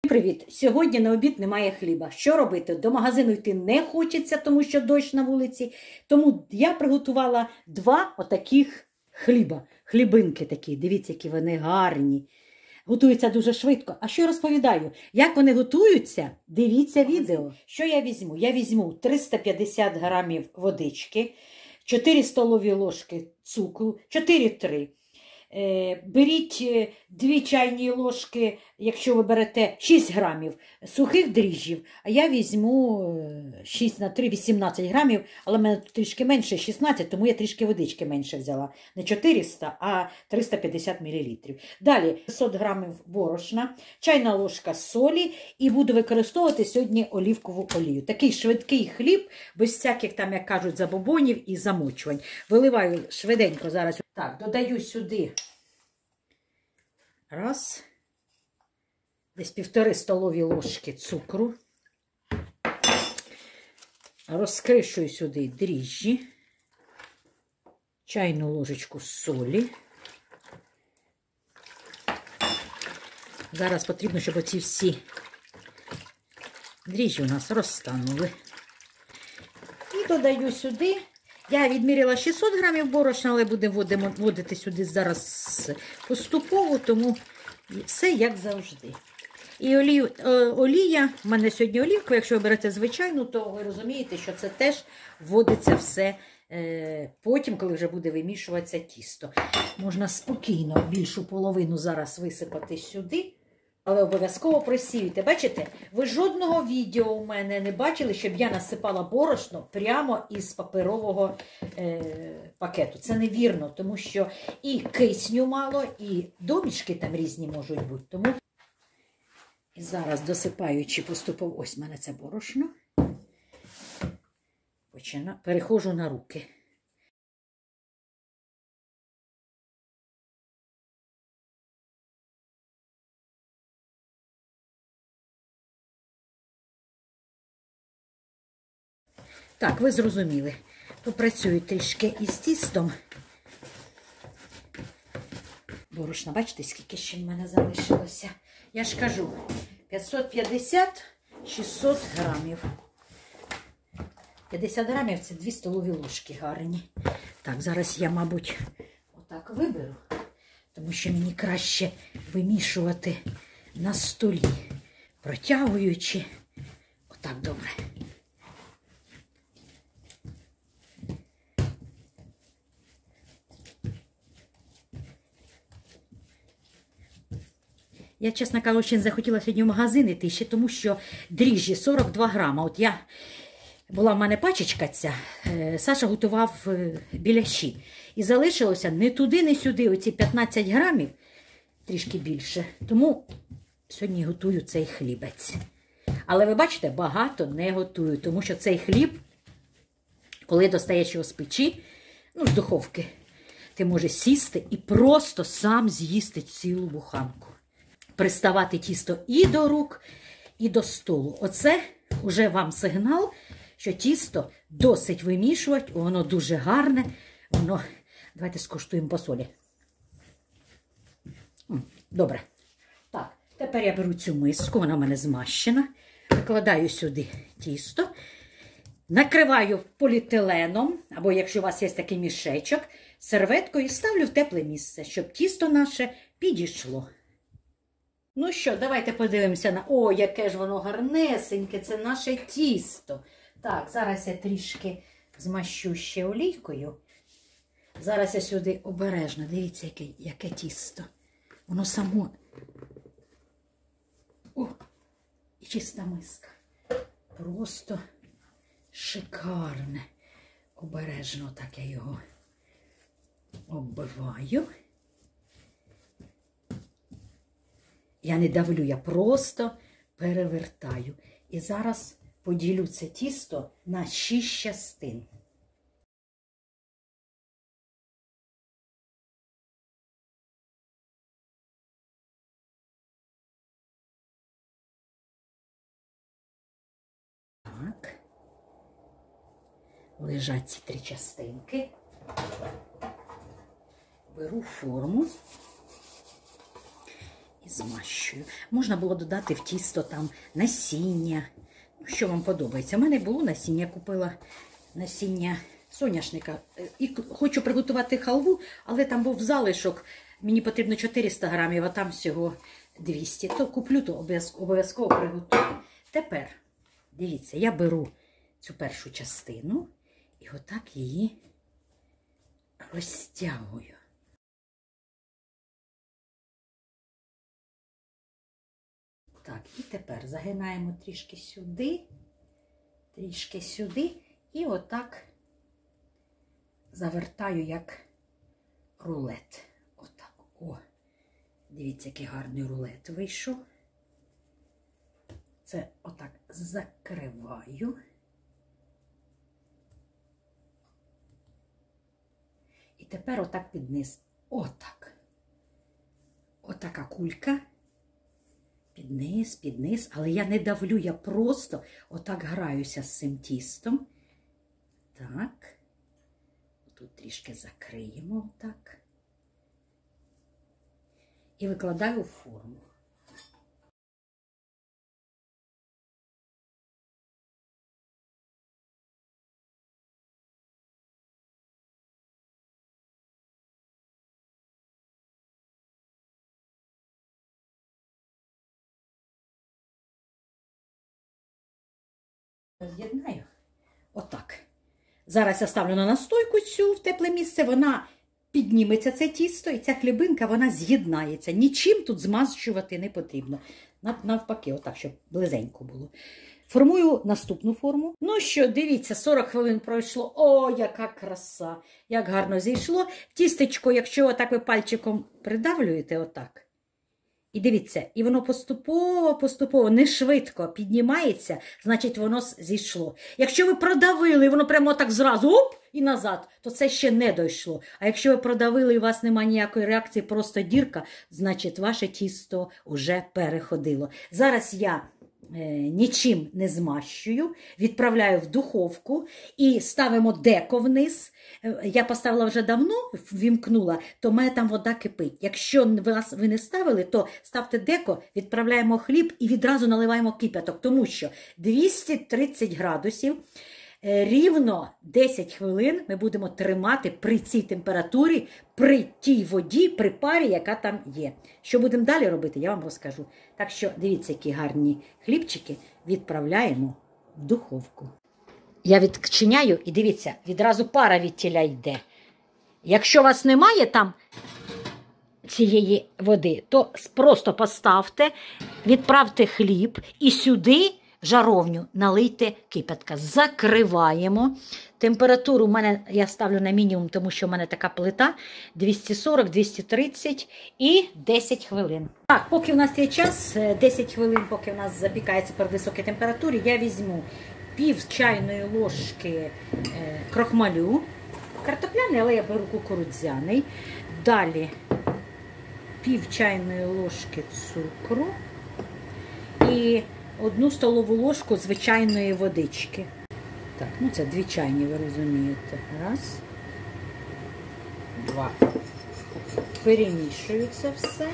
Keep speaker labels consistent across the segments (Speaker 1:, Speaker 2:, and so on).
Speaker 1: Привіт! Сьогодні на обід немає хліба. Що робити? До магазину йти не хочеться, тому що дощ на вулиці. Тому я приготувала два отаких хліба. Хлібинки такі. Дивіться, які вони гарні. Готуються дуже швидко. А що я розповідаю? Як вони готуються? Дивіться відео. Що я візьму? Я візьму 350 грамів водички, 4 столові ложки цукру, 4-3. Беріть 2 чайні ложки, якщо ви берете 6 грамів сухих дріжджів, а я візьму 6 на 3, 18 грамів, але в мене тут трішки менше, 16, тому я трішки водички менше взяла. Не 400, а 350 мл. Далі 500 грамів борошна, чайна ложка солі і буду використовувати сьогодні олівкову олію. Такий швидкий хліб, без всяких там, як кажуть, забобонів і замочувань. Виливаю швиденько зараз. Так, додаю сюди десь 1,5 столові ложки цукру. Розкришую сюди дріжджі, чайну ложечку солі. Зараз потрібно, щоб оці всі дріжджі у нас розтанули. І додаю сюди. Я відміряла 600 грамів борошна, але будемо вводити сюди зараз поступово, тому все як завжди. І олія, в мене сьогодні олівка, якщо ви берете звичайну, то ви розумієте, що це теж вводиться все потім, коли вже буде вимішуватися тісто. Можна спокійно більшу половину зараз висипати сюди. Але обов'язково просіюйте. Бачите, ви жодного відео у мене не бачили, щоб я насипала борошно прямо із паперового пакету. Це невірно, тому що і кисню мало, і домішки там різні можуть бути. Тому і зараз, досипаючи поступово, ось в мене це борошно, переходжу на руки. Так, ви зрозуміли. Попрацюю трішки із тістом. Борошна, бачите, скільки ще в мене залишилося? Я ж кажу, 550-600 грамів. 50 грамів – це 2 столові ложки гарні. Так, зараз я, мабуть, отак виберу, тому що мені краще вимішувати на столі, протягуючи. Отак добре. Я, чесно кажучи, не захотіла сьогодні в магазин йти, ще тому що дріжджі 42 грама. От була в мене пачечка ця, Саша готував біляші. І залишилося не туди, не сюди, оці 15 грамів, трішки більше. Тому сьогодні готую цей хлібець. Але ви бачите, багато не готую, тому що цей хліб, коли достаєш його з печі, з духовки, ти можеш сісти і просто сам з'їсти цілу буханку. Приставати тісто і до рук, і до столу. Оце вже вам сигнал, що тісто досить вимішувати, воно дуже гарне. Давайте скуштуємо по солі. Добре. Так, тепер я беру цю миску, вона в мене змащена. Викладаю сюди тісто. Накриваю поліетиленом, або якщо у вас є такий мішечок, серветкою і ставлю в тепле місце, щоб тісто наше підійшло. Ну що, давайте подивимося на... О, яке ж воно гарнесеньке, це наше тісто. Так, зараз я трішки змащу ще олійкою. Зараз я сюди обережно, дивіться, яке тісто. Воно само... О, і чиста миска. Просто шикарне. Обережно так я його оббиваю. Я не давлю, я просто перевертаю. І зараз поділю це тісто на 6 частин. Так. Лежать ці 3 частинки. Беру форму. і змащую. Можна було додати в тісто там насіння. Ну, що вам подобається? У мене було насіння, купила насіння соняшника. І хочу приготувати халву, але там був залишок. Мені потрібно 400 грамів, а там всього 200. То куплю, то обов'язково приготую. Тепер, дивіться, я беру цю першу частину і отак її розтягую. Так, і тепер загинаємо трішки сюди, і отак завертаю як рулет. Отак. О, дивіться, який гарний рулет вийшов. Це отак закриваю. І тепер отак під низ. Отак. Отака кулька. Під низ. Але я не давлю, я просто отак граюся з цим тістом. Так. Тут трішки закриємо отак. І викладаю в форму. З'єднаю. Отак. Зараз я ставлю на настойку цю в тепле місце, вона підніметься, це тісто, і ця хлібинка, вона з'єднається. Нічим тут змащувати не потрібно. Навпаки, отак, щоб близенько було. Формую наступну форму. Ну що, дивіться, 40 хвилин пройшло. О, яка краса! Як гарно зійшло. Тістечко, якщо отак ви пальчиком придавлюєте, отак. І дивіться, і воно поступово, не швидко піднімається, значить воно зійшло. Якщо ви продавили, воно прямо так зразу, оп, і назад, то це ще не дійшло. А якщо ви продавили і у вас немає ніякої реакції, просто дірка, значить ваше тісто вже переходило. Зараз я нічим не змащую, відправляю в духовку і ставимо деко вниз. Я поставила вже давно, ввімкнула, то в мене там вода кипить. Якщо ви не ставили, то ставте деко, відправляємо хліб і відразу наливаємо кип'яток, тому що 230 градусів, рівно 10 хвилин ми будемо тримати при цій температурі, при тій воді, при парі, яка там є. Що будемо далі робити, я вам розкажу. Так що, дивіться, які гарні хлібчики відправляємо в духовку. Я відчиняю і дивіться, відразу пара від тіля йде. Якщо у вас немає там цієї води, то просто поставте, відправте хліб і сюди в жаровню налийте кип'ятка. Закриваємо. Температуру в мене я ставлю на мінімум, тому що в мене така плита 240-230 і 10 хвилин. Так, поки в нас є час, 10 хвилин, поки в нас запікається при високій температурі, я візьму пів чайної ложки крохмалю. Картопляний, але я беру кукурудзяний. Далі пів чайної ложки цукру і 1 столову ложку звичайної водички. Так, ну це 2 чайні, ви розумієте. Раз. 2. Перемішую це все.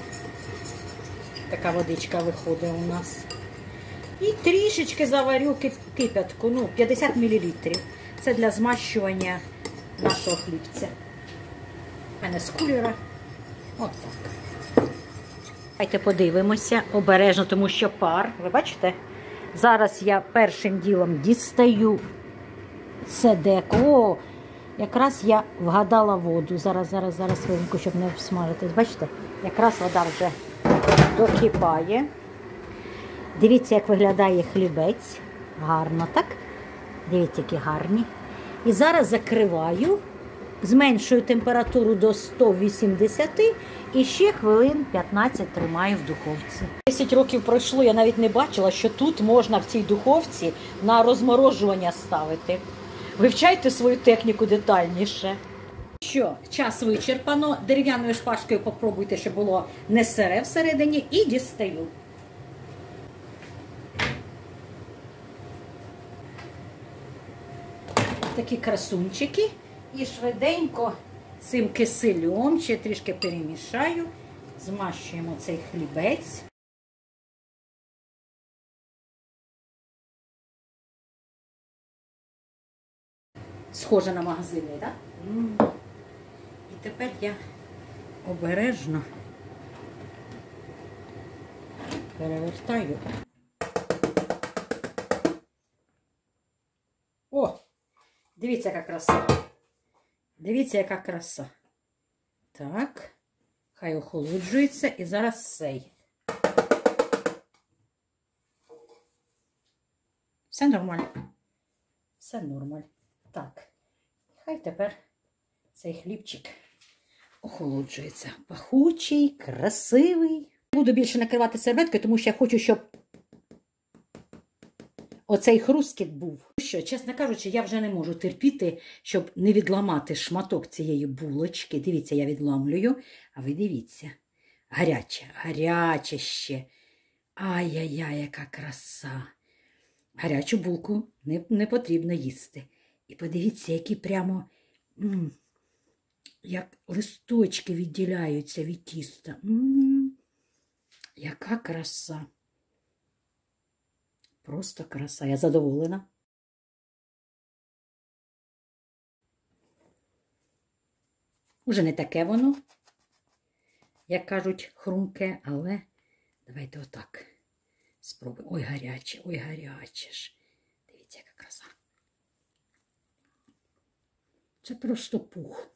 Speaker 1: Така водичка виходить у нас. І трішечки заварю кип'ятку, 50 мл. Це для змащування нашого хлібця. У мене з кулера. Отак. Давайте подивимося обережно, тому що пар. Ви бачите? Зараз я першим ділом дістаю це деко. О, якраз я вгадала воду. Зараз хвилинку, щоб не обсмажитись. Бачите? Якраз вода вже докипає. Дивіться, як виглядає хлібець. Гарно, так? Дивіться, які гарні. І зараз закриваю, зменшую температуру до 180 і ще хвилин 15 тримаю в духовці. 10 років пройшло, я навіть не бачила, що тут можна в цій духовці на розморожування ставити. Вивчайте свою техніку детальніше. Що, час вичерпано. Дерев'яною шпажкою попробуйте, щоб було не сире всередині, і дістаю. Такі красунчики. І швиденько цим кисельом ще трішки перемішаю змащуємо цей хлібець. Схоже на магазини, так? І тепер я обережно перевертаю. О! Дивіться, яка краса. Дивіться, яка краса. Так. Хай охолоджується. І зараз цей. Все нормально. Все нормально. Так. Хай тепер цей хлібчик охолоджується. Пахучий, красивий. Буду більше накривати серветкою, тому що я хочу, щоб оцей хрускіт був. Що, чесно кажучи, я вже не можу терпіти, щоб не відламати шматок цієї булочки. Дивіться, я відламлюю, а ви дивіться. Гаряче, гаряче ще. Ай-яй-яй, яка краса. Гарячу булку не потрібно їсти. І подивіться, які прямо, як листочки відділяються від тіста. Яка краса. Просто краса. Я задоволена. Уже не таке воно, як кажуть, хрумке, але давайте отак спробуємо. Ой, гаряче ж. Дивіться, яка краса. Це просто пух.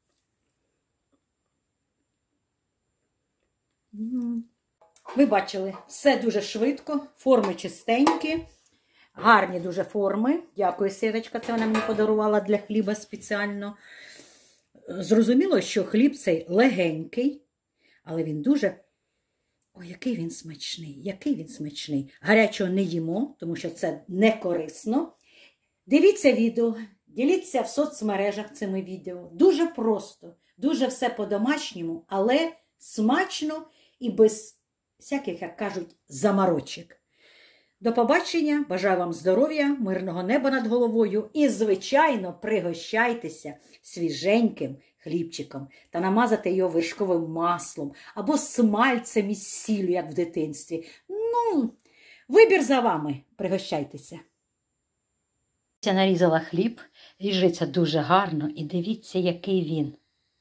Speaker 1: Ви бачили, все дуже швидко, форми чистенькі, гарні дуже форми. Дякую, Світочка, це вона мені подарувала для хліба спеціально. Зрозуміло, що хліб цей легенький, але він дуже... Ой, який він смачний, який він смачний. Гарячого не їмо, тому що це не корисно. Дивіться відео, діліться в соцмережах цими відео. Дуже просто, дуже все по-домашньому, але смачно і без всяких, як кажуть, заморочок. До побачення, бажаю вам здоров'я, мирного неба над головою і, звичайно, пригощайтеся свіженьким хлібчиком та намазати його вершковим маслом або смальцем із сіллю, як в дитинстві. Вибір за вами, пригощайтеся. Я нарізала хліб, ріжеться дуже гарно і дивіться, який він.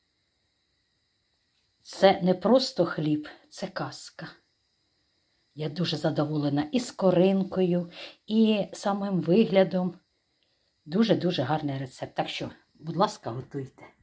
Speaker 1: Це не просто хліб, це казка. Я дуже задоволена і скоринкою, і самим виглядом. Дуже-дуже гарний рецепт. Так що, будь ласка, готуйте.